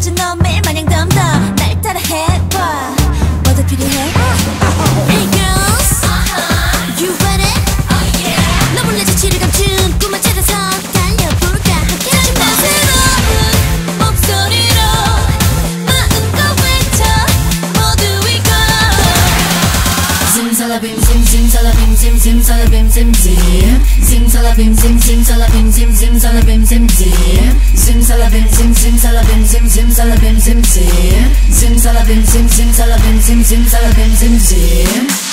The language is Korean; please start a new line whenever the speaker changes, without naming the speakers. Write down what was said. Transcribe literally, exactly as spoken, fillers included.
맞춰 너 매일 마냥 덤덤 날 따라 해봐 뭐더 필요해? Hey girls You ready? 너 몰래 지치를 감춘 꿈을 찾아서 달려볼까 함께 하지마 새로운 목소리로 마음껏 외쳐 모두 이거
Zimzalabim zim zimzalabim zim zimzalabim zim zim Zimzalabim zim zimzalabim zim zimzalabim zim zim Zimzalabim zim zimzalabim zim zimzalabim zim zim Zimzalabim zim zimzalabim zim zimzalabim zim zim